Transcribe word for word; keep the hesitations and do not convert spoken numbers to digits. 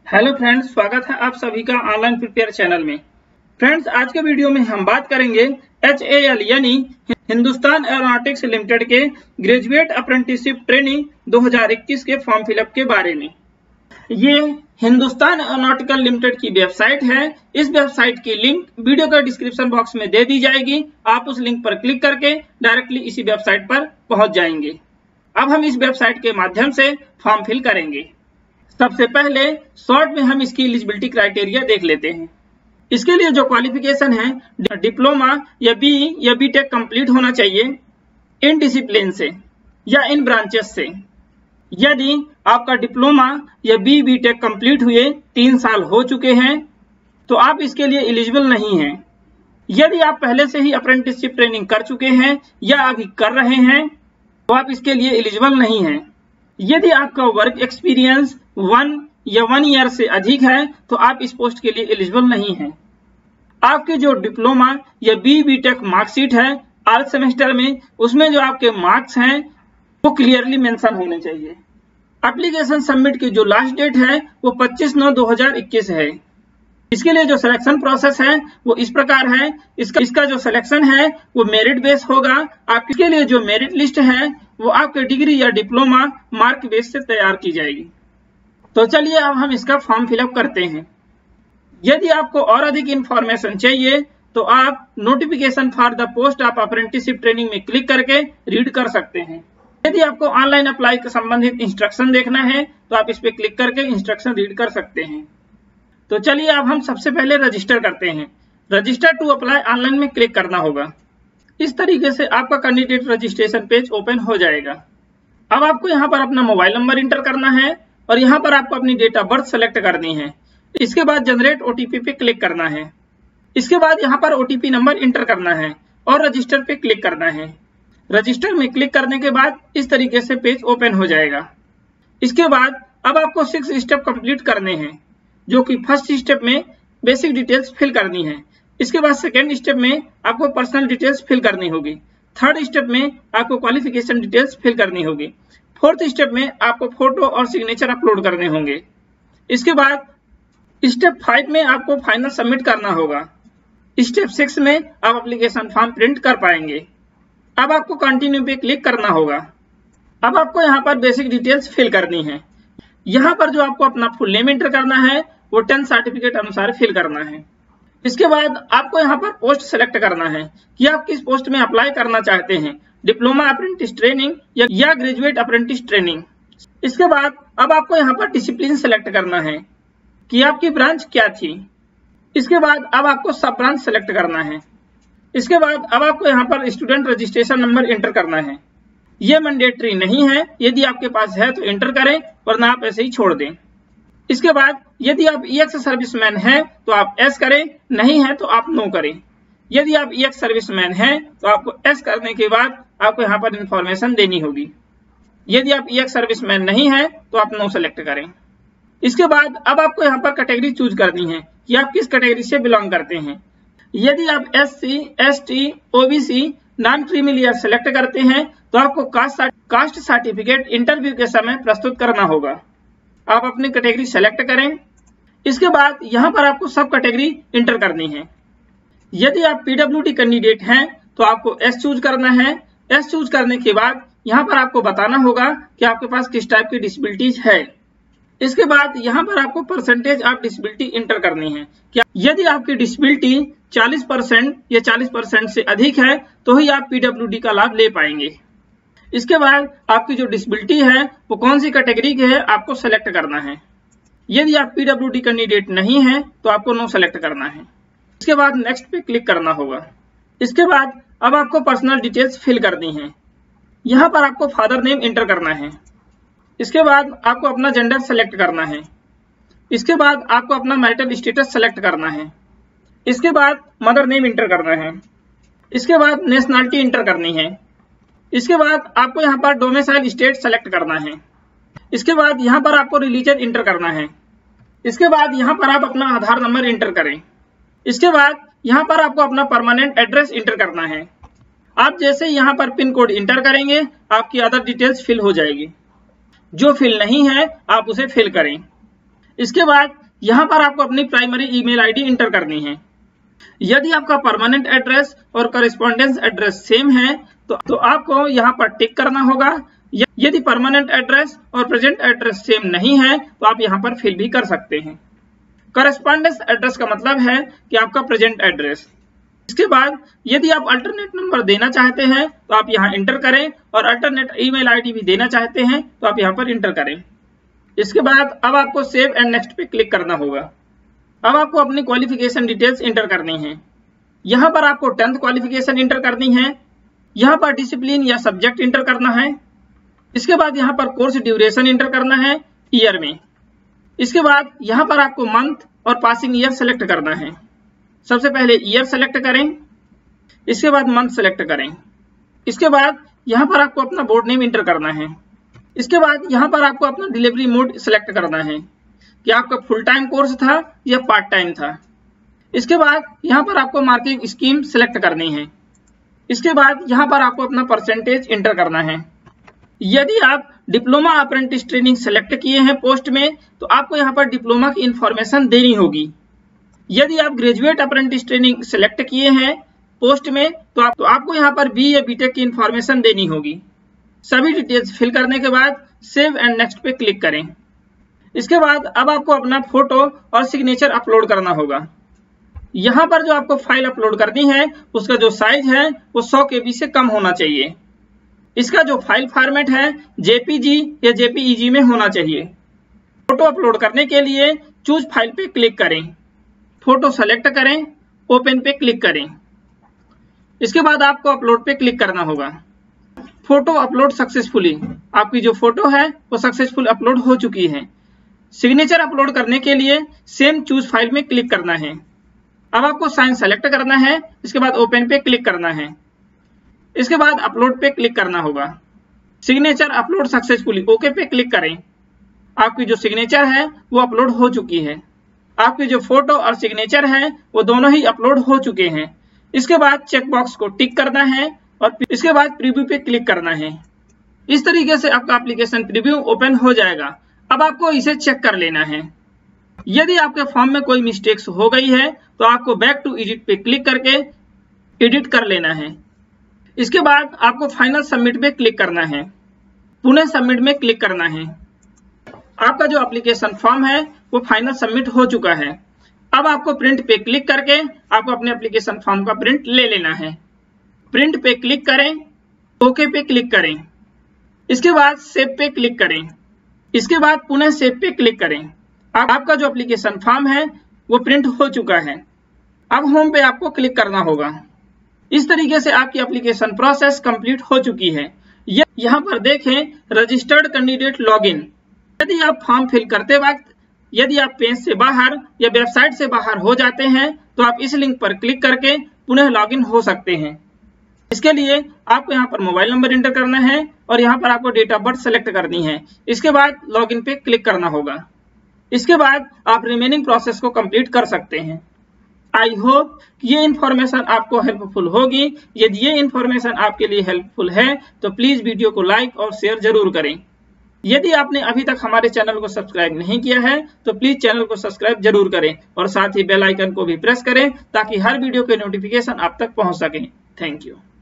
Hello friends, स्वागत है आप सभी का ऑनलाइन प्रिपेयर चैनल में। फ्रेंड्स, आज के वीडियो में हम बात करेंगे एच ए एल यानी हिंदुस्तान एरोनॉटिक्स लिमिटेड के ग्रेजुएट अप्रेंटिसशिप ट्रेनिंग दो हज़ार इक्कीस के फॉर्म फिलअप के बारे में। ये हिंदुस्तान एरोनॉटिकल लिमिटेड की वेबसाइट है। इस वेबसाइट की लिंक वीडियो का डिस्क्रिप्शन बॉक्स में दे दी जाएगी। आप उस लिंक पर क्लिक करके डायरेक्टली इसी वेबसाइट पर पहुंच जाएंगे। अब हम इस वेबसाइट के माध्यम से फॉर्म फिल करेंगे। सबसे पहले शॉर्ट में हम इसकी एलिजिबिलिटी क्राइटेरिया देख लेते हैं। इसके लिए जो क्वालिफिकेशन है, डिप्लोमा या बी या बी टेक कंप्लीट होना चाहिए इन डिसिप्लिन से या इन ब्रांचेस से। यदि आपका डिप्लोमा या बी बी टेक कंप्लीट हुए तीन साल हो चुके हैं तो आप इसके लिए एलिजिबल नहीं हैं। यदि आप पहले से ही अप्रेंटिसशिप ट्रेनिंग कर चुके हैं या अभी कर रहे हैं तो आप इसके लिए एलिजिबल नहीं हैं। यदि आपका वर्क एक्सपीरियंस वन या वन ईयर से अधिक है तो आप इस पोस्ट के लिए एलिजिबल नहीं हैं। आपके जो डिप्लोमा या बी बी टेक मार्कशीट है आर्ट सेमेस्टर में, उसमें जो आपके मार्क्स हैं वो क्लियरली मेंशन होने चाहिए। एप्लीकेशन सबमिट की जो लास्ट डेट है वो पच्चीस नौ दो हज़ार इक्कीस है। इसके लिए जो सिलेक्शन प्रोसेस है वो इस प्रकार है। इसका इसका जो सिलेक्शन है वो मेरिट बेस होगा। आपके लिए जो मेरिट लिस्ट है वो आपके डिग्री या डिप्लोमा मार्क बेस से तैयार की जाएगी। तो चलिए अब हम इसका फॉर्म फिलअप करते हैं। यदि आपको और अधिक इंफॉर्मेशन चाहिए तो आप notification for the post of apprenticeship training में क्लिक करके रीड कर सकते हैं। यदि आपको ऑनलाइन अप्लाई के संबंधित इंस्ट्रक्शन देखना है तो आप इस पे क्लिक करके इंस्ट्रक्शन रीड कर सकते हैं। तो चलिए अब हम सबसे पहले रजिस्टर करते हैं। रजिस्टर टू अप्लाई ऑनलाइन में क्लिक करना होगा। इस तरीके से आपका कैंडिडेट रजिस्ट्रेशन पेज ओपन हो जाएगा। अब आपको यहाँ पर अपना मोबाइल नंबर इंटर करना है और यहाँ पर आपको अपनी डेट ऑफ बर्थ सेलेक्ट करनी है। इसके बाद जनरेट ओटीपी पे क्लिक करना है। इसके बाद यहाँ पर ओटीपी नंबर इंटर करना है और रजिस्टर पे क्लिक करना है। रजिस्टर में क्लिक करने के बाद इस तरीके से पेज ओपन हो जाएगा। इसके बाद अब आपको सिक्स स्टेप कंप्लीट करने हैं, जो कि फर्स्ट स्टेप में बेसिक डिटेल्स फिल करनी है। इसके बाद सेकेंड स्टेप में आपको पर्सनल डिटेल्स फिल करनी होगी। थर्ड स्टेप में आपको क्वालिफिकेशन डिटेल्स फिल करनी होगी। फोर्थ स्टेप में आपको फोटो और सिग्नेचर अपलोड करने होंगे। इसके बाद स्टेप फाइव में आपको फाइनल सबमिट करना होगा। स्टेप सिक्स में आप एप्लीकेशन फॉर्म प्रिंट कर पाएंगे। अब आपको कंटिन्यू पे क्लिक करना होगा। अब आपको यहाँ पर बेसिक डिटेल्स फिल करनी है। यहाँ पर जो आपको अपना फुल नेम एंटर करना है वो टेंथ सर्टिफिकेट अनुसार फिल करना है। इसके बाद आपको यहाँ पर पोस्ट सेलेक्ट करना है कि आप किस पोस्ट में अप्लाई करना चाहते हैं, डिप्लोमा अप्रेंटिस ट्रेनिंग या, या ग्रेजुएट अप्रेंटिस ट्रेनिंग। इसके बाद अब आपको यहाँ पर डिसिप्लिन सेलेक्ट करना है कि आपकी ब्रांच क्या थी। इसके बाद अब आपको सब ब्रांच सेलेक्ट करना है। इसके बाद अब आपको यहाँ पर स्टूडेंट रजिस्ट्रेशन नंबर एंटर करना है। ये मैंडेटरी नहीं है, यदि आपके पास है तो एंटर करें वरना आप ऐसे ही छोड़ दें। इसके बाद यदि आप ई एक्स सर्विसमैन हैं तो आप एस करें, नहीं है तो आप नो करें। यदि आप ई एक्स सर्विसमैन हैं तो आपको एस करने के बाद आपको यहाँ पर इंफॉर्मेशन देनी होगी। यदि आप ई एक्स सर्विसमैन नहीं है तो आप नो सेलेक्ट करें। इसके बाद अब आपको यहाँ पर कैटेगरी चूज करनी है कि आप किस कैटेगरी से बिलोंग करते हैं। यदि आप S C, S T, O B C, non creamy layer select करते हैं तो आपको कास्ट सर्टिफिकेट इंटरव्यू के समय प्रस्तुत करना होगा। आप अपनी कैटेगरी सेलेक्ट करें। इसके बाद यहाँ पर आपको सब कैटेगरी इंटर करनी है। यदि आप पीडब्ल्यू डी कैंडिडेट हैं तो आपको एस चूज करना है। एस चूज करने के बाद यहाँ पर आपको बताना होगा कि आपके पास किस टाइप की डिसेबिलिटीज है। इसके बाद यहाँ पर आपको परसेंटेज ऑफ डिसेबिलिटी इंटर करनी है। क्या यदि आपकी डिसेबिलिटी चालीस परसेंट या चालीस परसेंट से अधिक है तो ही आप पीडब्ल्यू डी का लाभ ले पाएंगे। इसके बाद आपकी जो डिसेबिलिटी है वो कौन सी कैटेगरी की है आपको सेलेक्ट करना है। यदि आप पीडब्ल्यू डी कैंडिडेट नहीं है तो आपको नो सेलेक्ट करना है। इसके बाद नेक्स्ट पे क्लिक करना होगा। इसके बाद अब आपको पर्सनल डिटेल्स फिल करनी है। यहाँ पर आपको फादर नेम एंटर करना है। इसके बाद आपको अपना जेंडर सेलेक्ट करना है। इसके बाद आपको अपना मैरिटल स्टेटस सेलेक्ट करना है। इसके बाद मदर नेम एंटर करना है। इसके बाद नेशनैलिटी एंटर करनी है। इसके बाद आपको यहाँ पर डोमिसाइल स्टेट सेलेक्ट करना है। इसके बाद यहाँ पर आपको रिलीजन इंटर करना है। इसके बाद यहाँ पर आप अपना आधार नंबर इंटर करें। इसके बाद यहाँ पर आपको अपना परमानेंट एड्रेस इंटर करना है। आप जैसे यहाँ पर पिन कोड इंटर करेंगे आपकी अदर डिटेल्स फिल हो जाएगी। जो फिल नहीं है आप उसे फिल करें। इसके बाद यहाँ पर आपको अपनी प्राइमरी ईमेल आईडी इंटर करनी है। यदि आपका परमानेंट एड्रेस और कॉरेस्पॉन्डेंस एड्रेस सेम है तो, तो आपको यहाँ पर टिक करना होगा। यदि परमानेंट एड्रेस और प्रेजेंट एड्रेस सेम नहीं है तो आप यहाँ पर फिल भी कर सकते हैं। कॉरेस्पॉन्डेंस एड्रेस का मतलब है कि आपका प्रेजेंट एड्रेस। इसके बाद यदि आप अल्टरनेट नंबर देना चाहते हैं तो आप यहाँ इंटर करें और अल्टरनेट ईमेल आईडी भी देना चाहते हैं तो आप यहाँ पर इंटर करें। इसके बाद अब आपको सेव एंड नेक्स्ट पे क्लिक करना होगा। अब आपको अपनी क्वालिफिकेशन डिटेल्स इंटर करनी है। यहाँ पर आपको टेंथ क्वालिफिकेशन इंटर करनी है। यहाँ पर डिसिप्लिन या सब्जेक्ट इंटर करना है। इसके बाद यहाँ पर कोर्स ड्यूरेशन इंटर करना है ईयर में। इसके बाद यहाँ पर आपको मंथ और पासिंग ईयर सेलेक्ट करना है। सबसे पहले ईयर सेलेक्ट करें, इसके बाद मंथ सेलेक्ट करें। इसके बाद यहाँ पर आपको अपना बोर्ड नेम इंटर करना है। इसके बाद यहाँ पर आपको अपना डिलीवरी मोड सेलेक्ट करना है कि आपका फुल टाइम कोर्स था या पार्ट टाइम था। इसके बाद यहाँ पर आपको मार्किंग स्कीम सेलेक्ट करनी है। इसके बाद यहाँ पर आपको अपना परसेंटेज इंटर करना है। यदि आप डिप्लोमा अप्रेंटिस ट्रेनिंग सेलेक्ट किए हैं पोस्ट में तो आपको यहाँ पर डिप्लोमा की इंफॉर्मेशन देनी होगी। यदि आप ग्रेजुएट अप्रेंटिस ट्रेनिंग सेलेक्ट किए हैं पोस्ट में तो, आप, तो आपको यहाँ पर बी या बीटेक की इंफॉर्मेशन देनी होगी। सभी डिटेल्स फिल करने के बाद सेव एंड नेक्स्ट पे क्लिक करें। इसके बाद अब आपको अपना फोटो और सिग्नेचर अपलोड करना होगा। यहाँ पर जो आपको फाइल अपलोड करनी है उसका जो साइज है वो सौ के बी से कम होना चाहिए। इसका जो फाइल फॉर्मेट है जेपीजी या जेपीईजी में होना चाहिए। फोटो अपलोड करने के लिए चूज फाइल पे क्लिक करें, फोटो सेलेक्ट करें, ओपन पे क्लिक करें। इसके बाद आपको अपलोड पे क्लिक करना होगा। फोटो अपलोड सक्सेसफुली, आपकी जो फोटो है वो सक्सेसफुल अपलोड हो चुकी है। सिग्नेचर अपलोड करने के लिए सेम चूज फाइल में क्लिक करना है। अब आपको साइन सेलेक्ट करना है, इसके बाद ओपन पे क्लिक करना है। इसके बाद अपलोड पे क्लिक करना होगा। सिग्नेचर अपलोड सक्सेसफुली, ओके पे क्लिक करें। आपकी जो सिग्नेचर है वो अपलोड हो चुकी है। आपकी जो फोटो और सिग्नेचर है वो दोनों ही अपलोड हो चुके हैं। इसके बाद चेक बॉक्स को टिक करना है और इसके बाद प्रीव्यू पे क्लिक करना है। इस तरीके से आपका एप्लीकेशन प्रीव्यू ओपन हो जाएगा। अब आपको इसे चेक कर लेना है। यदि आपके फॉर्म में कोई मिस्टेक्स हो गई है तो आपको बैक टू एडिट पे क्लिक करके एडिट कर लेना है। इसके बाद आपको फाइनल सबमिट पे क्लिक करना है, पुनः सबमिट में क्लिक करना है। आपका जो एप्लीकेशन फॉर्म है वो फाइनल सबमिट हो चुका है। अब आपको प्रिंट पे क्लिक करके आपको अपने एप्लीकेशन फॉर्म का प्रिंट ले लेना है। प्रिंट पे क्लिक करें, ओके पे क्लिक करें। इसके बाद सेव पे क्लिक करें। इसके बाद पुनः सेव पे क्लिक करें। आप, आपका जो एप्लीकेशन फॉर्म है वो प्रिंट हो चुका है। अब होम पे आपको क्लिक करना होगा। इस तरीके से आपकी एप्लीकेशन प्रोसेस कंप्लीट हो चुकी है। यहाँ पर देखें रजिस्टर्ड कैंडिडेट लॉगिन। यदि आप फॉर्म फिल करते वक्त यदि आप पेज से बाहर या वेबसाइट से बाहर हो जाते हैं तो आप इस लिंक पर क्लिक करके पुनः लॉगिन हो सकते हैं। इसके लिए आपको यहाँ पर मोबाइल नंबर इंटर करना है और यहाँ पर आपको डेट ऑफ बर्थ सेलेक्ट करनी है। इसके बाद लॉगिन पे क्लिक करना होगा। इसके बाद आप रिमेनिंग प्रोसेस को कंप्लीट कर सकते हैं। आई होप ये इन्फॉर्मेशन आपको हेल्पफुल होगी। यदि ये इन्फॉर्मेशन आपके लिए हेल्पफुल है तो प्लीज वीडियो को लाइक और शेयर जरूर करें। यदि आपने अभी तक हमारे चैनल को सब्सक्राइब नहीं किया है तो प्लीज चैनल को सब्सक्राइब जरूर करें और साथ ही बेल आइकन को भी प्रेस करें ताकि हर वीडियो के नोटिफिकेशन आप तक पहुंच सके। Thank you.